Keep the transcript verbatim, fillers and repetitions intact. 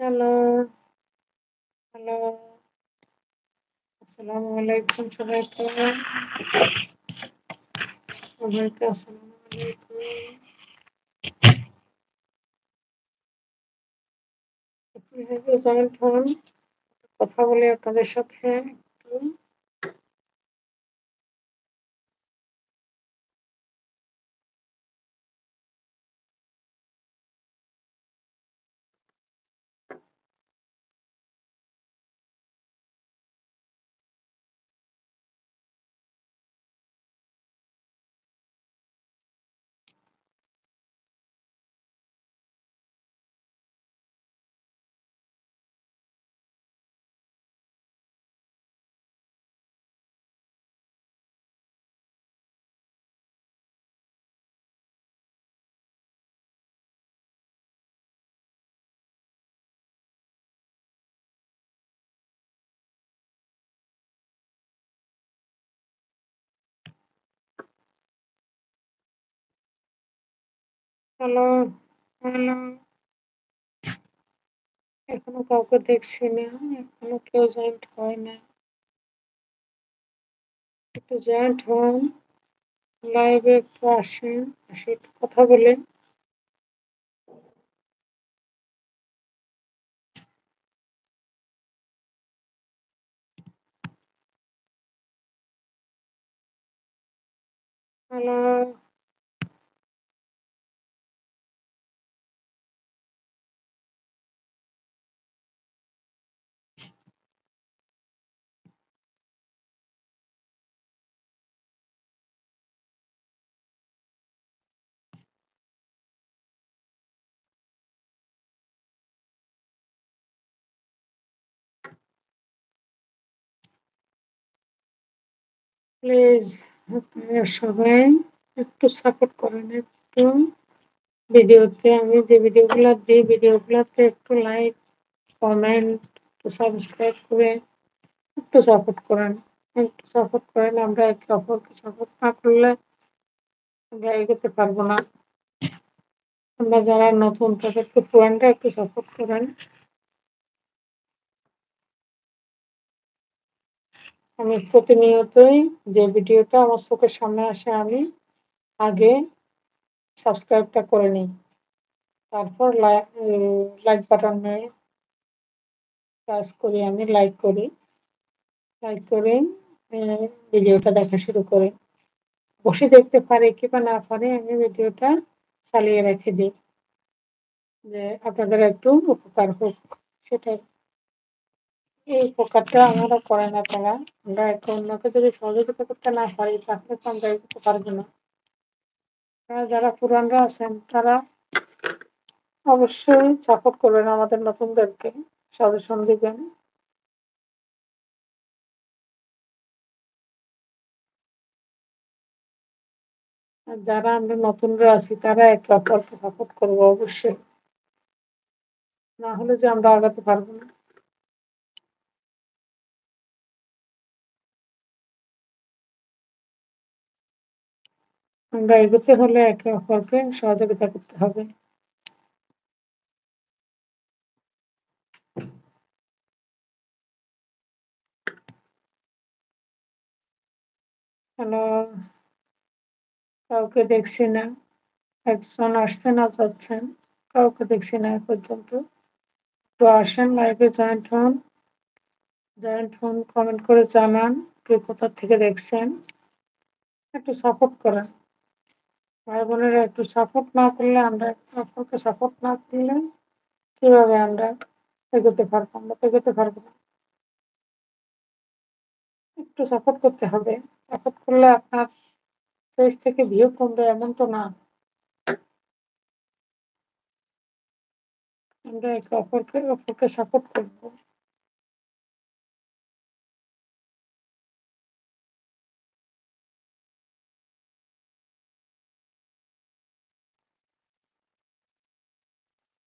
Hello, hello. আসসালামু আলাইকুম সবাইকে। সবাইকে আসসালামু আলাইকুম। কিভাবে জয়েন্ট হন? কথা বলি আপনাদের সাথে একটু। Hello, hello. এখনো কাউকে দেখছি না। এখনো কেউ জয়েন্ট হয় না। একটু জয়েন্ট হন। লাইভে একটু আসেন। এসে একটু কথা বলেন। হ্যালো। প্লিজ আপনারা সবাই একটু সাপোর্ট করেন। একটু ভিডিওতে আমি যে ভিডিওগুলা দিই ভিডিওগুলাতে একটু লাইক, কমেন্ট, একটু সাবস্ক্রাইব করে একটু সাপোর্ট করেন। একটু সাপোর্ট করেন। আমরা একে অপরকে সাপোর্ট না করলে আমরা এগোতে পারবো না। আমরা যারা নতুন তাদেরকে পুরানরা একটু সাপোর্ট করেন। আমি প্রতিনিয়তই যে ভিডিওটা আমার চোখের সামনে আসে আমি আগে সাবস্ক্রাইবটা করে নিই। তারপর লাই লাইক বাটনে টাচ করি আমি লাইক করি। লাইক করে এ ভিডিওটা দেখা শুরু করি। বসে দেখতে পারে কিংবা না পারে আমি ভিডিওটা চালিয়ে রেখে দিই। যে আপনাদের একটু উপকার হোক সেটাই। এই উপকারটা আমারও করে না তারা। আমরা একে অন্যকে যদি সহযোগিতা করতে না পারি তাহলে তো আমরা এগোতে পারবো না। আপনারা যারা পুরানরা আছেন তারা অবশ্যই সাপোর্ট করবেন আমাদের নতুনদেরকে, সাজেশন দিবেন। আর যারা আমরা নতুনরা আছি তারা একে অপরকে সাপোর্ট করবো অবশ্যই। না হলে যে আমরা আগাতে পারবো না। আমরা এগোতে হলে একে অপরকে সহযোগিতা করতে হবে। হ্যালো, কাউকে দেখছি না। একজন আসছেন আর যাচ্ছেন। কাউকে দেখছি না এ পর্যন্ত। তো আসেন লাইভে জয়েন্ট হন। জয়েন্ট হন, কমেন্ট করে জানান কে কোথা থেকে দেখছেন। একটু সাপোর্ট করেন। ভাই-বোনেরা একটু সাপোর্ট না করলে আমরা একে অপরকে সাপোর্ট না করলে কিভাবে আমরা এগোতে পারবো? আমরা তো এগোতে পারবো না। একটু সাপোর্ট করতে হবে। সাপোর্ট করলে আপনার পেজ থেকে ভিউ কমবে এমন তো না। আমরা একে অপরকে অপরকে সাপোর্ট করব।